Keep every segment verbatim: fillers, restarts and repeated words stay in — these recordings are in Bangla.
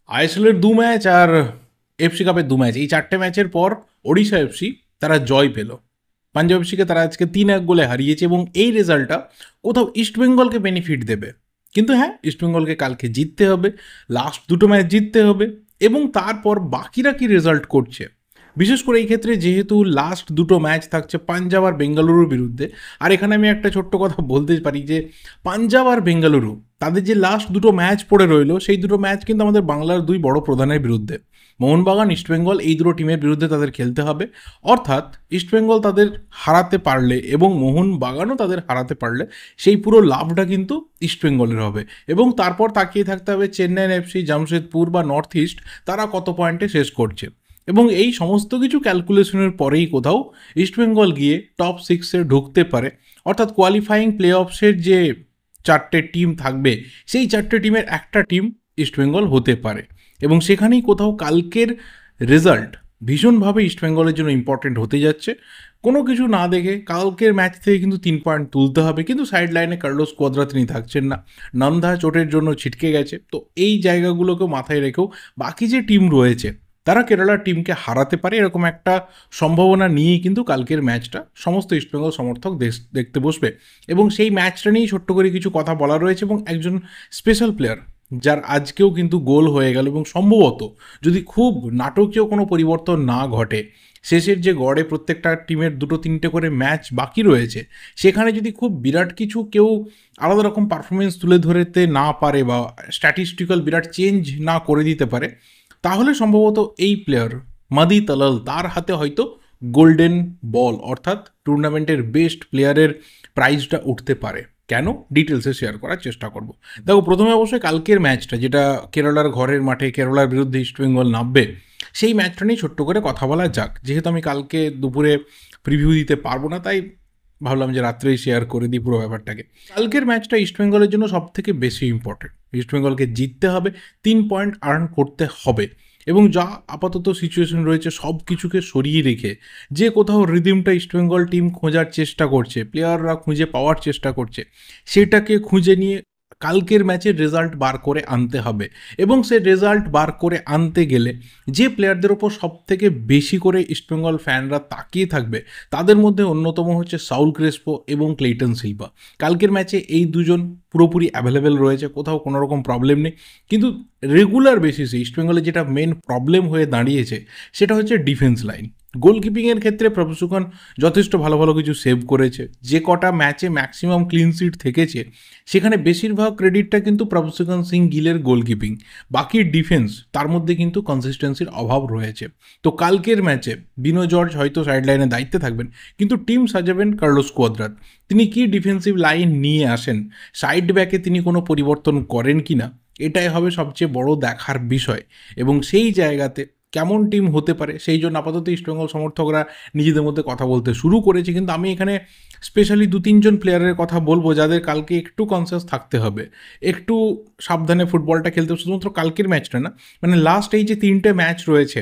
আইএসএলের দু ম্যাচ আর এফসি কাপের দু ম্যাচ, এই চারটে ম্যাচের পর ওড়িশা এফসি তারা জয় পেল। পাঞ্জাব এফসিকে তারা আজকে তিন এক গোলে হারিয়েছে এবং এই রেজাল্টটা কোথাও ইস্টবেঙ্গলকে বেনিফিট দেবে। কিন্তু হ্যাঁ, ইস্টবেঙ্গলকে কালকে জিততে হবে, লাস্ট দুটো ম্যাচ জিততে হবে এবং তারপর বাকিরা কি রেজাল্ট করছে, বিশেষ করে এই ক্ষেত্রে যেহেতু লাস্ট দুটো ম্যাচ থাকছে পাঞ্জাব আর বেঙ্গালুরুর বিরুদ্ধে। আর এখানে আমি একটা ছোট্ট কথা বলতে পারি যে পাঞ্জাব আর বেঙ্গালুরু তাদের যে লাস্ট দুটো ম্যাচ পড়ে রইলো, সেই দুটো ম্যাচ কিন্তু আমাদের বাংলার দুই বড় প্রধানের বিরুদ্ধে, মোহনবাগান ইস্টবেঙ্গল, এই দুটো টিমের বিরুদ্ধে তাদের খেলতে হবে। অর্থাৎ ইস্টবেঙ্গল তাদের হারাতে পারলে এবং মোহনবাগানও তাদের হারাতে পারলে সেই পুরো লাভটা কিন্তু ইস্টবেঙ্গলের হবে। এবং তারপর তাকিয়ে থাকতে হবে চেন্নাইন এফসি, জামশেদপুর বা নর্থ ইস্ট তারা কত পয়েন্টে শেষ করছে। এবং এই সমস্ত কিছু ক্যালকুলেশনের পরেই কোথাও ইস্টবেঙ্গল গিয়ে টপ সিক্সে ঢুকতে পারে। অর্থাৎ কোয়ালিফাইং প্লে অফসের যে চারটে টিম থাকবে, সেই চারটে টিমের একটা টিম ইস্টবেঙ্গল হতে পারে। এবং সেখানেই কোথাও কালকের রেজাল্ট ভীষণভাবে ইস্টবেঙ্গলের জন্য ইম্পর্টেন্ট হতে যাচ্ছে। কোনো কিছু না দেখে কালকের ম্যাচ থেকে কিন্তু তিন পয়েন্ট তুলতে হবে। কিন্তু সাইড লাইনে কার্লোস কোয়াদ্রা তিনি থাকছেন না, নন্দা চোটের জন্য ছিটকে গেছে। তো এই জায়গাগুলোকেও মাথায় রেখেও বাকি যে টিম রয়েছে তারা কেরালার টিমকে হারাতে পারে, এরকম একটা সম্ভাবনা নিয়েই কিন্তু কালকের ম্যাচটা সমস্ত ইস্টবেঙ্গল সমর্থক দেখতে বসবে। এবং সেই ম্যাচটা নিয়েই ছোট্ট করে কিছু কথা বলা রয়েছে এবং একজন স্পেশাল প্লেয়ার যার আজকেও কিন্তু গোল হয়ে গেল এবং সম্ভবত যদি খুব নাটকীয় কোনো পরিবর্তন না ঘটে, শেষের যে গড়ে প্রত্যেকটা টিমের দুটো তিনটে করে ম্যাচ বাকি রয়েছে, সেখানে যদি খুব বিরাট কিছু কেউ আলাদা রকম পারফরমেন্স তুলে ধরতে না পারে বা স্ট্যাটিস্টিক্যাল বিরাট চেঞ্জ না করে দিতে পারে, তাহলে সম্ভবত এই প্লেয়ার মাদি তালাল তার হাতে হয়তো গোল্ডেন বল অর্থাৎ টুর্নামেন্টের বেস্ট প্লেয়ারের প্রাইজটা উঠতে পারে। কেন, ডিটেলসে শেয়ার করার চেষ্টা করব। দেখো, প্রথমে অবশ্যই কালকের ম্যাচটা, যেটা কেরালার ঘরের মাঠে কেরালার বিরুদ্ধে ইস্টবেঙ্গল নামবে, সেই ম্যাচটা নিয়ে ছোট্ট করে কথা বলা যাক। যেহেতু আমি কালকে দুপুরে প্রিভিউ দিতে পারবো না, তাই ভাবলাম যে রাত্রেই শেয়ার করে দিই পুরো ব্যাপারটাকে। কালকের ম্যাচটা ইস্টবেঙ্গলের জন্য সব থেকে বেশি ইম্পর্টেন্ট। ইস্টবেঙ্গলকে জিততে হবে, তিন পয়েন্ট আর্ন করতে হবে। এবং যা আপাতত সিচুয়েশন রয়েছে সব কিছুকে সরিয়ে রেখে যে কোথাও রিদিমটা ইস্টবেঙ্গল টিম খোঁজার চেষ্টা করছে, প্লেয়াররা খুঁজে পাওয়ার চেষ্টা করছে, সেটাকে খুঁজে নিয়ে কালকের ম্যাচের রেজাল্ট বার করে আনতে হবে। এবং সে রেজাল্ট বার করে আনতে গেলে যে প্লেয়ারদের ওপর সব থেকে বেশি করে ইস্টবেঙ্গল ফ্যানরা তাকিয়ে থাকবে, তাদের মধ্যে অন্যতম হচ্ছে সাউল ক্রেসপো এবং ক্লেটন সিলভা। কালকের ম্যাচে এই দুজন পুরোপুরি অ্যাভেলেবেল রয়েছে, কোথাও কোনো রকম প্রবলেম নেই। কিন্তু রেগুলার বেসিসে ইস্টবেঙ্গলের যেটা মেন প্রবলেম হয়ে দাঁড়িয়েছে সেটা হচ্ছে ডিফেন্স লাইন। গোলকিপিংয়ের ক্ষেত্রে প্রভুসুকন যথেষ্ট ভালো ভালো কিছু সেভ করেছে, যে কটা ম্যাচে ম্যাক্সিমাম ক্লিন সিট থেকেছে সেখানে বেশিরভাগ ক্রেডিটটা কিন্তু প্রভুসুকন সিং গিলের গোলকিপিং। বাকি ডিফেন্স তার মধ্যে কিন্তু কনসিস্টেন্সির অভাব রয়েছে। তো কালকের ম্যাচে বিনো জর্জ হয়তো সাইড লাইনে দায়িত্বে থাকবেন, কিন্তু টিম সাজাবেন কার্লোস কোয়াদ্রাত। তিনি কি ডিফেন্সিভ লাইন নিয়ে আসেন, সাইড ব্যাকে তিনি কোনো পরিবর্তন করেন কি না, এটাই হবে সবচেয়ে বড় দেখার বিষয়। এবং সেই জায়গাতে কেমন টিম হতে পারে, সেই জন্য আপাতত ইস্টবেঙ্গল সমর্থকরা নিজেদের মধ্যে কথা বলতে শুরু করেছে। কিন্তু আমি এখানে স্পেশালি দু তিনজন প্লেয়ারের কথা বলবো যাদের কালকে একটু কনসিয়াস থাকতে হবে, একটু সাবধানে ফুটবলটা খেলতে হবে। শুধুমাত্র কালকের ম্যাচটা না, মানে লাস্ট এই যে তিনটে ম্যাচ রয়েছে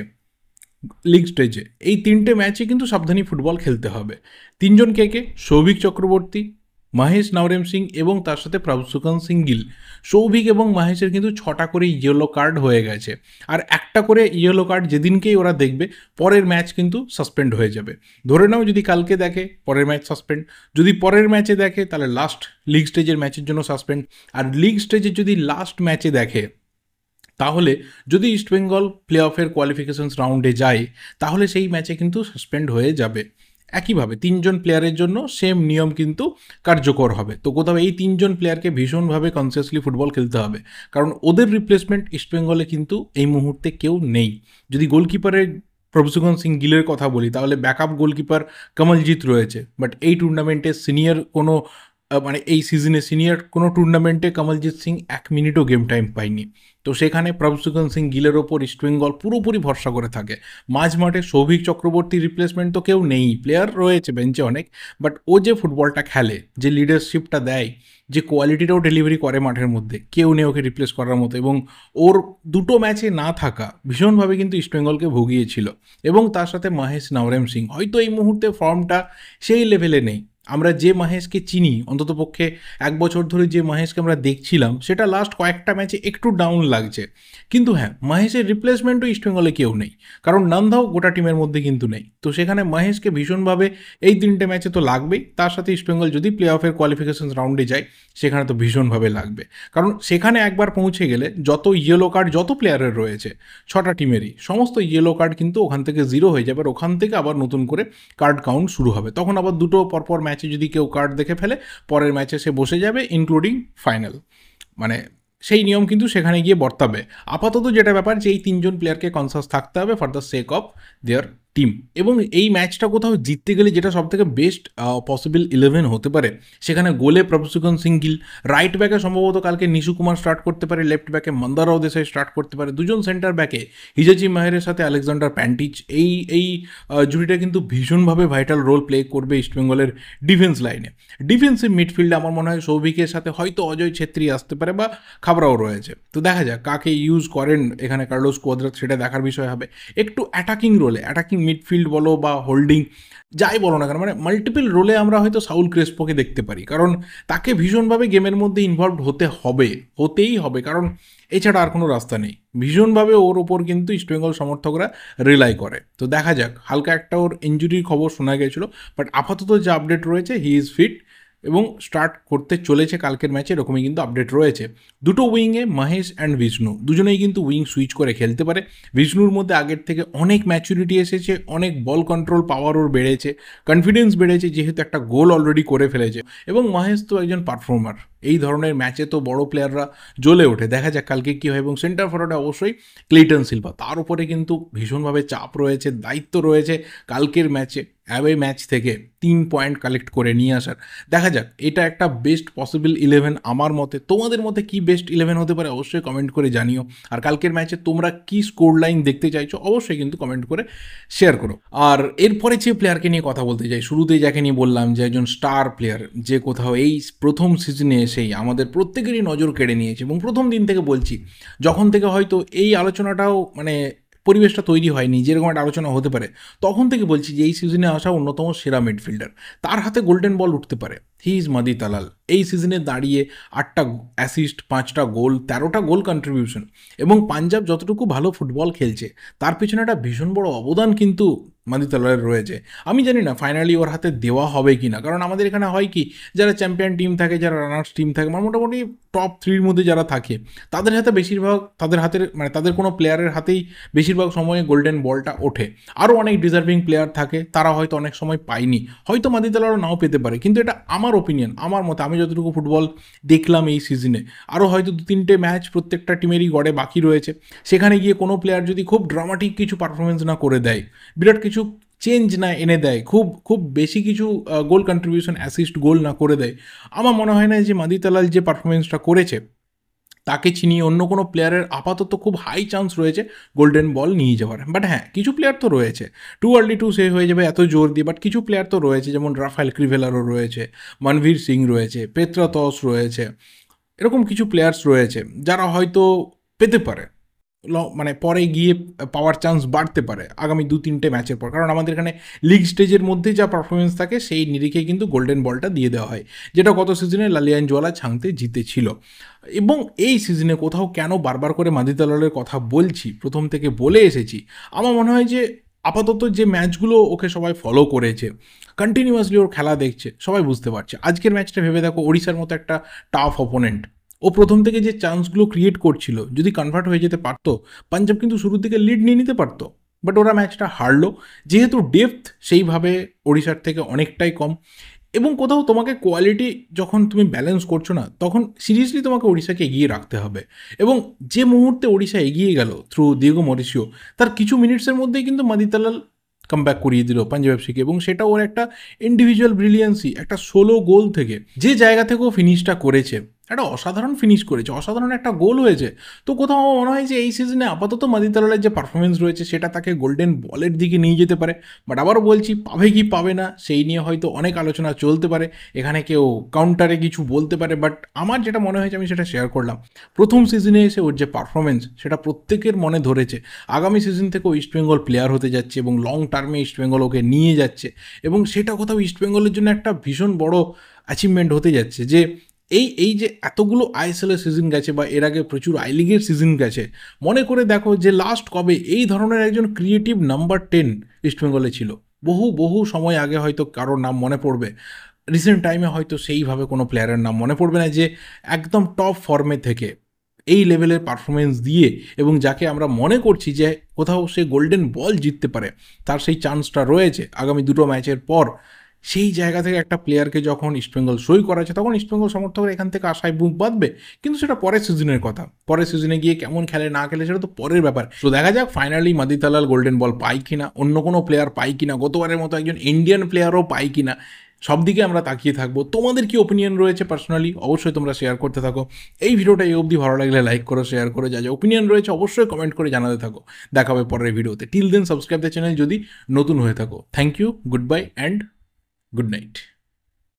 লিগ স্টেজে, এই তিনটে ম্যাচে কিন্তু সাবধানী ফুটবল খেলতে হবে। তিনজন কে কে, সৌভিক চক্রবর্তী, মহেশ নওরেম সিং এবং তার সাথে প্রভুসুকন সিং গিল। সৌভিক এবং মহেশের কিন্তু ছটা করে ইয়েলো কার্ড হয়ে গেছে, আর একটা করে ইয়েলো কার্ড যেদিনকেই ওরা দেখবে পরের ম্যাচ কিন্তু সাসপেন্ড হয়ে যাবে। ধরে নাও যদি কালকে দেখে পরের ম্যাচ সাসপেন্ড, যদি পরের ম্যাচে দেখে তাহলে লাস্ট লিগ স্টেজের ম্যাচের জন্য সাসপেন্ড, আর লিগ স্টেজের যদি লাস্ট ম্যাচে দেখে তাহলে যদি ইস্টবেঙ্গল প্লে অফের কোয়ালিফিকেশনস রাউন্ডে যায় তাহলে সেই ম্যাচে কিন্তু সাসপেন্ড হয়ে যাবে। একইভাবে তিনজন প্লেয়ারের জন্য সেম নিয়ম কিন্তু কার্যকর হবে। তো কোথাও এই তিনজন প্লেয়ারকে ভীষণভাবে কনসিয়াসলি ফুটবল খেলতে হবে, কারণ ওদের রিপ্লেসমেন্ট ইস্টবেঙ্গলে কিন্তু এই মুহূর্তে কেউ নেই। যদি গোলকিপারের প্রভুসুকন সিং গিলের কথা বলি তাহলে ব্যাকআপ গোলকিপার কমলজিৎ রয়েছে, বাট এই টুর্নামেন্টে সিনিয়র কোনো মানে এই সিজনে সিনিয়র কোনো টুর্নামেন্টে কমলজিৎ সিং এক মিনিটও গেম টাইম পায়নি। তো সেখানে প্রভুসুকন সিং গিলের ওপর ইস্টবেঙ্গল পুরোপুরি ভরসা করে থাকে। মাঝ মাঠে সৌভিক চক্রবর্তী রিপ্লেসমেন্ট তো কেউ নেই, প্লেয়ার রয়েছে বেঞ্চে অনেক, বাট ও যে ফুটবলটা খেলে, যে লিডারশিপটা দেয়, যে কোয়ালিটিটাও ডেলিভারি করে মাঠের মধ্যে, কেউ নেই ওকে রিপ্লেস করার মতো। এবং ওর দুটো ম্যাচে না থাকা ভীষণভাবে কিন্তু ইস্টবেঙ্গলকে ভুগিয়েছিল। এবং তার সাথে মহেশ নওরেম সিং হয়তো এই মুহূর্তে ফর্মটা সেই লেভেলে নেই, আমরা যে মহেশকে চিনি, অন্ততপক্ষে এক বছর ধরে যে মহেশকে আমরা দেখছিলাম, সেটা লাস্ট কয়েকটা ম্যাচে একটু ডাউন লাগছে। কিন্তু হ্যাঁ, মহেশের রিপ্লেসমেন্টও ইস্টবেঙ্গলে কেউ নেই, কারণ নন্দাও গোটা টিমের মধ্যে কিন্তু নেই। তো সেখানে মহেশকে ভীষণভাবে এই তিনটে ম্যাচে তো লাগবেই, তার সাথে ইস্টবেঙ্গল যদি প্লে অফের কোয়ালিফিকেশন রাউন্ডে যায় সেখানে তো ভীষণভাবে লাগবে। কারণ সেখানে একবার পৌঁছে গেলে যত ইয়েলো কার্ড যত প্লেয়ারের রয়েছে ছটা টিমেরই, সমস্ত ইয়েলো কার্ড কিন্তু ওখান থেকে জিরো হয়ে যাবে, আর ওখান থেকে আবার নতুন করে কার্ড কাউন্ট শুরু হবে। তখন আবার দুটো পরপর ম্যাচে যদি কেউ কার্ড দেখে ফেলে, পরের ম্যাচে সে বসে যাবে, ইনক্লুডিং ফাইনাল। মানে সেই নিয়ম কিন্তু সেখানে গিয়ে বর্তাবে। আপাতত যেটা ব্যাপার, যে এই তিনজন প্লেয়ারকে কনসাস থাকতে হবে for the sake of their team. এবং এই ম্যাচটা কোথাও জিততে গেলে যেটা সব থেকে বেস্ট পসিবল ইলেভেন হতে পারে, সেখানে গোলে প্রভসুকন সিঙ্গিল, রাইট ব্যাকে সম্ভবত কালকে নিশু কুমার স্টার্ট করতে পারে, লেফট ব্যাকে মন্দারাও দেশাই স্টার্ট করতে পারে, দুজন সেন্টার ব্যাকে হিজাচি মাহেরের সাথে আলেকজান্ডার প্যান্টিচ। এই এই জুটিটা কিন্তু ভীষণভাবে ভাইটাল রোল প্লে করবে ইস্টবেঙ্গলের ডিফেন্স লাইনে। ডিফেন্সিভ মিডফিল্ডে আমার মনে হয় সৌভিকের সাথে হয়তো অজয় ছেত্রী আসতে পারে, বা খাবরাও রয়েছে। তো দেখা যাক কাকে ইউজ করেন এখানে কার্লোস কোয়াদ্রাত, সেটা দেখার বিষয় হবে। একটু অ্যাটাকিং রোলে, অ্যাটাকিং মিডফিল্ড বলো বা হোল্ডিং যাই বলো না কেন, মানে মাল্টিপল রোলে আমরা হয়তো সাউল ক্রেসপোকে দেখতে পারি, কারণ তাকে ভীষণভাবে গেমের মধ্যে ইনভলভ হতে হবে, হতেই হবে, কারণ এছাড়া আর কোনো রাস্তা নেই। ভীষণভাবে ওর ওপর কিন্তু ইস্টবেঙ্গল সমর্থকরা রিলাই করে। তো দেখা যাক, হালকা একটা ওর ইঞ্জুরির খবর শোনা গেছিলো, বাট আপাতত যে আপডেট রয়েছে হি ইজ ফিট এবং স্টার্ট করতে চলেছে কালকের ম্যাচে, এরকমই কিন্তু আপডেট রয়েছে। দুটো উইংয়ে মহেশ অ্যান্ড বিষ্ণু দুজনেই কিন্তু উইং সুইচ করে খেলতে পারে। বিষ্ণুর মধ্যে আগের থেকে অনেক ম্যাচুরিটি এসেছে, অনেক বল কন্ট্রোল পাওয়ার ওর বেড়েছে, কনফিডেন্স বেড়েছে, যেহেতু একটা গোল অলরেডি করে ফেলেছে। এবং মহেশ তো একজন পারফর্মার, এই ধরনের ম্যাচে তো বড় প্লেয়াররা জ্বলে ওঠে। দেখা যাক কালকে কী হয়। এবং সেন্টার ফরওয়ার্ডে অবশ্যই ক্লেটন সিলভা, তার উপরে কিন্তু ভীষণভাবে চাপ রয়েছে, দায়িত্ব রয়েছে কালকের ম্যাচে অ্যাওয়ে ম্যাচ থেকে তিন পয়েন্ট কালেক্ট করে নিয়ে আসার। দেখা যাক, এটা একটা বেস্ট পসিবল ইলেভেন আমার মতে। তোমাদের মতে কি বেস্ট ইলেভেন হতে পারে অবশ্যই কমেন্ট করে জানিও। আর কালকের ম্যাচে তোমরা কি স্কোর লাইন দেখতে চাইছো অবশ্যই কিন্তু কমেন্ট করে শেয়ার করো। আর এরপরে যে প্লেয়ারকে নিয়ে কথা বলতে চাই, শুরুতেই যাকে নিয়ে বললাম যে একজন স্টার প্লেয়ার, যে কোথাও এই প্রথম সিজনে এসেই আমাদের প্রত্যেকেরই নজর কেড়ে নিয়েছে। এবং প্রথম দিন থেকে বলছি, যখন থেকে হয়তো এই আলোচনাটাও মানে পরিবেশটা তৈরি হয়নি যেরকম একটা আলোচনা হতে পারে, তখন থেকে বলছি যে এই সিজনে আসা অন্যতম সেরা মিডফিল্ডার, তার হাতে গোল্ডেন বল উঠতে পারে, হি ইজ মাদি তালাল। এই সিজনে দাঁড়িয়ে আটটা অ্যাসিস্ট, পাঁচটা গোল, তেরোটা গোল কন্ট্রিবিউশন। এবং পাঞ্জাব যতটুকু ভালো ফুটবল খেলছে তার পিছনে একটা ভীষণ বড় অবদান কিন্তু মাদি তালালের রয়েছে। আমি জানি না ফাইনালি ওর হাতে দেওয়া হবে কি না, কারণ আমাদের এখানে হয় কি, যারা চ্যাম্পিয়ন টিম থাকে, যারা রানার্স টিম থাকে, মানে মোটামুটি টপ থ্রির মধ্যে যারা থাকে, তাদের হাতে বেশিরভাগ, তাদের হাতের মানে তাদের কোনো প্লেয়ারের হাতেই বেশিরভাগ সময়ে গোল্ডেন বলটা ওঠে। আরও অনেক ডিজার্ভিং প্লেয়ার থাকে, তারা হয়তো অনেক সময় পায়নি, হয়তো মাদি তালালও নাও পেতে পারে। কিন্তু এটা আমার ওপিনিয়ন, আমার মতে, আমি যতটুকু ফুটবল দেখলাম এই সিজনে, আরও হয়তো দু তিনটে ম্যাচ প্রত্যেকটা টিমেরই গড়ে বাকি রয়েছে, সেখানে গিয়ে কোনো প্লেয়ার যদি খুব ড্রামাটিক কিছু পারফরমেন্স না করে দেয়, বিরাট কিছু চেঞ্জ না এনে দেয়, খুব খুব বেশি কিছু গোল কন্ট্রিবিউশন, অ্যাসিস্ট, গোল না করে দেয়, আমার মনে হয় না যে মাদি তালাল যে পারফরমেন্সটা করেছে তাকে চিনিয়ে অন্য কোনো প্লেয়ারের আপাতত খুব হাই চান্স রয়েছে গোল্ডেন বল নিয়ে যাওয়ার। বাট হ্যাঁ, কিছু প্লেয়ার তো রয়েছে, টু আর্লি টু সে হয়ে যাবে এত জোর দিয়ে, বাট কিছু প্লেয়ার তো রয়েছে, যেমন রাফায়েল ক্রিভেলারও রয়েছে, মনভীর সিং রয়েছে, পেত্রাতস রয়েছে, এরকম কিছু প্লেয়ার্স রয়েছে যারা হয়তো পেতে পারে, মানে পরে গিয়ে পাওয়ার চান্স বাড়তে পারে আগামী দু তিনটে ম্যাচের পর। কারণ আমাদের এখানে লিগ স্টেজের মধ্যে যা পারফরমেন্স থাকে সেই নিরিখে কিন্তু গোল্ডেন বলটা দিয়ে দেওয়া হয়, যেটা গত সিজনে লালিয়ানজোয়ালা ছাংতে জিতেছিল। এবং এই সিজনে কোথাও কেন বারবার করে মাদি তালালের কথা বলছি, প্রথম থেকে বলে এসেছি, আমার মনে হয় যে আপাতত যে ম্যাচগুলো ওকে সবাই ফলো করেছে, কন্টিনিউয়াসলি ওর খেলা দেখছে, সবাই বুঝতে পারছে। আজকের ম্যাচটা ভেবে দেখো, ওড়িশার মতো একটা টাফ অপোনেন্ট, ও প্রথম থেকে যে চান্সগুলো ক্রিয়েট করছিল, যদি কনভার্ট হয়ে যেতে পারতো, পাঞ্জাব কিন্তু শুরুর দিকে লিড নিয়ে নিতে পারতো। বাট ওরা ম্যাচটা হারলো, যেহেতু ডেপথ সেইভাবে ওড়িশার থেকে অনেকটাই কম। এবং কোথাও তোমাকে কোয়ালিটি যখন তুমি ব্যালেন্স করছো না, তখন সিরিয়াসলি তোমাকে ওড়িশাকে এগিয়ে রাখতে হবে। এবং যে মুহূর্তে ওড়িশা এগিয়ে গেল থ্রু দিয়েগো মরিসিও, তার কিছু মিনিটসের মধ্যেই কিন্তু মাদি তালাল কামব্যাক করিয়ে দিল পাঞ্জাব এফসিকে। এবং সেটা ওর একটা ইন্ডিভিজুয়াল ব্রিলিয়েন্সি, একটা ষোলো গোল থেকে যে জায়গা থেকে ও ফিনিশটা করেছে, একটা অসাধারণ ফিনিশ করেছে, অসাধারণ একটা গোল হয়েছে। তো কোথাও আমার মনে হয় যে এই সিজনে আপাতত মাদিতালালের যে পারফরমেন্স রয়েছে সেটা তাকে গোল্ডেন বলের দিকে নিয়ে যেতে পারে। বাট আবারও বলছি, পাবে কি পাবে না সেই নিয়ে হয়তো অনেক আলোচনা চলতে পারে, এখানে কেউ কাউন্টারে কিছু বলতে পারে। বাট আমার যেটা মনে হয়েছে আমি সেটা শেয়ার করলাম। প্রথম সিজনে এসে ওর যে পারফরমেন্স সেটা প্রত্যেকের মনে ধরেছে। আগামী সিজন থেকে ও ইস্টবেঙ্গল প্লেয়ার হতে যাচ্ছে এবং লং টার্মে ইস্টবেঙ্গল ওকে নিয়ে যাচ্ছে, এবং সেটা কোথাও ইস্টবেঙ্গলের জন্য একটা ভীষণ বড় অ্যাচিভমেন্ট হতে যাচ্ছে। যে এই এই যে এতগুলো আইএসএলের সিজন গেছে বা এর আগে প্রচুর আই লিগের সিজন গেছে, মনে করে দেখো যে লাস্ট কবে এই ধরনের একজন ক্রিয়েটিভ নাম্বার টেন ইস্টবেঙ্গলে ছিল। বহু বহু সময় আগে হয়তো কারোর নাম মনে পড়বে, রিসেন্ট টাইমে হয়তো সেইভাবে কোনো প্লেয়ারের নাম মনে পড়বে না যে একদম টপ ফর্মে থেকে এই লেভেলের পারফরমেন্স দিয়ে, এবং যাকে আমরা মনে করছি যে কোথাও সে গোল্ডেন বল জিততে পারে, তার সেই চান্সটা রয়েছে আগামী দুটো ম্যাচের পর। সেই জায়গা থেকে একটা প্লেয়ারকে যখন ইস্টবেঙ্গল সই করাচ্ছে, তখন ইস্টবেঙ্গল সমর্থকরা এখান থেকে আশায় বুক বাঁধবে। কিন্তু সেটা পরের সিজনের কথা, পরের সিজনে গিয়ে কেমন খেলে না খেলে সেটা তো পরের ব্যাপার। তো দেখা যাক ফাইনালি মাদিতালাল গোল্ডেন বল পাই কিনা, অন্য কোনো প্লেয়ার পাই কিনা, গতবারের মতো একজন ইন্ডিয়ান প্লেয়ারও পাই কিনা, সব দিকে আমরা তাকিয়ে থাকবো। তোমাদের কি ওপিনিয়ন রয়েছে পার্সোনালি অবশ্যই তোমরা শেয়ার করতে থাকো। এই ভিডিওটা এই অবধি ভালো লাগলে লাইক করো, শেয়ার করো, যা যা ওপিনিয়ন রয়েছে অবশ্যই কমেন্ট করে জানাতে থাকো। দেখা হবে পরের ভিডিওতে। Till then subscribe the channel যদি নতুন হয়ে থাকো। Thank you, good bye and good night.